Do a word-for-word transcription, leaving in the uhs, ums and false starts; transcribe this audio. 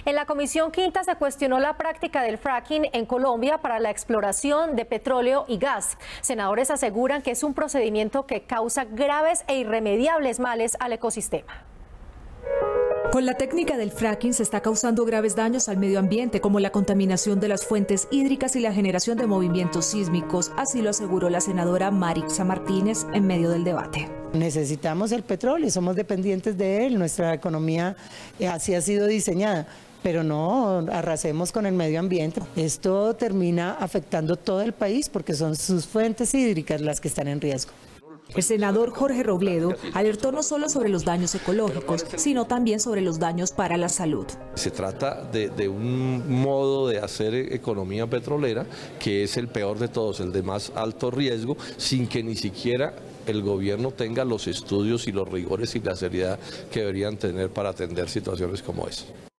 En la Comisión Quinta se cuestionó la práctica del fracking en Colombia para la exploración de petróleo y gas. Senadores aseguran que es un procedimiento que causa graves e irremediables males al ecosistema. Con la técnica del fracking se está causando graves daños al medio ambiente, como la contaminación de las fuentes hídricas y la generación de movimientos sísmicos. Así lo aseguró la senadora Marixa Martínez en medio del debate. Necesitamos el petróleo, somos dependientes de él, nuestra economía así ha sido diseñada. Pero no arrasemos con el medio ambiente. Esto termina afectando todo el país porque son sus fuentes hídricas las que están en riesgo. El senador Jorge Robledo alertó no solo sobre los daños ecológicos, sino también sobre los daños para la salud. Se trata de, de un modo de hacer economía petrolera que es el peor de todos, el de más alto riesgo, sin que ni siquiera el gobierno tenga los estudios y los rigores y la seriedad que deberían tener para atender situaciones como esa.